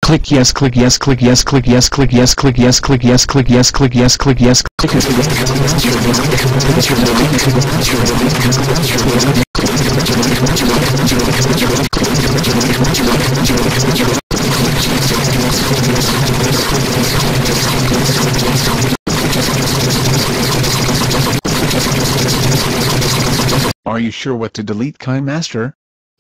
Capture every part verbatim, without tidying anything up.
Click yes, click yes, click yes, click yes, click yes, click yes, click yes, click yes, click yes, click yes, click Are you sure what to delete, Kind Master?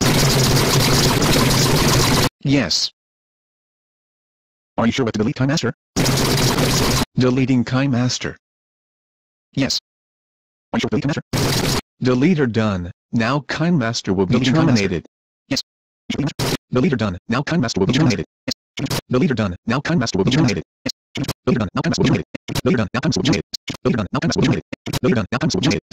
Yes. Are you sure what to delete, Kind Master? Deleting Kind Master. Yes. Are you sure what to delete, Kind Master? Deleter done. Now Kind Master will be terminated. Yes. Deleter done. Now Kind Master will be terminated. Yes. Deleter done. Now Kind Master will be terminated. Yes. Deleter done. Now Kind Master will be terminated. Deleter done. Now Kind Master will be terminated. Deleter done. Now Kind Master will be terminated. Deleter done. Now Kind Master will be terminated.